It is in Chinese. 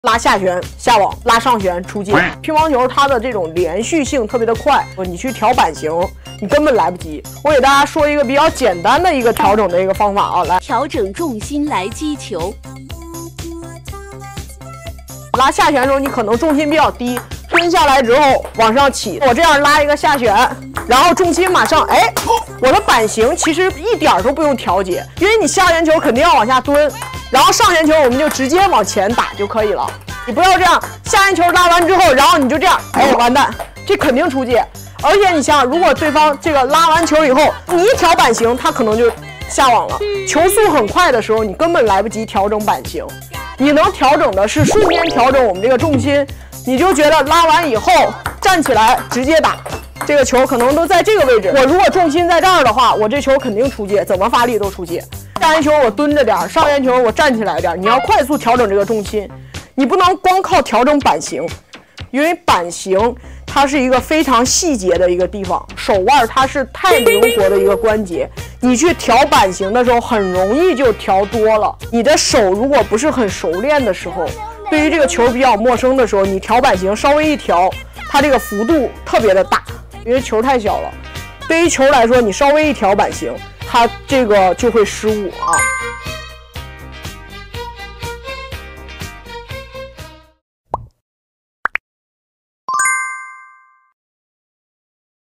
拉下旋下网，拉上旋出界。乒乓球它的这种连续性特别的快，你去调版型，你根本来不及。我给大家说一个比较简单的一个调整的一个方法啊，来调整重心来击球。 拉下旋的时候，你可能重心比较低，蹲下来之后往上起。我这样拉一个下旋，然后重心马上，哎，我的版型其实一点都不用调节，因为你下旋球肯定要往下蹲。 然后上旋球我们就直接往前打就可以了，你不要这样，下旋球拉完之后，然后你就这样，哎，完蛋，这肯定出界。而且你想想，如果对方这个拉完球以后，你一调版型，他可能就下网了。球速很快的时候，你根本来不及调整版型，你能调整的是瞬间调整我们这个重心，你就觉得拉完以后站起来直接打。 这个球可能都在这个位置，我如果重心在这儿的话，我这球肯定出界，怎么发力都出界。下旋球我蹲着点，上旋球我站起来点，你要快速调整这个重心，你不能光靠调整版型，因为版型它是一个非常细节的一个地方，手腕它是太灵活的一个关节，你去调版型的时候很容易就调多了。你的手如果不是很熟练的时候，对于这个球比较陌生的时候，你调版型稍微一调，它这个幅度特别的大。 因为球太小了，对于球来说，你稍微一调版型，它这个就会失误啊。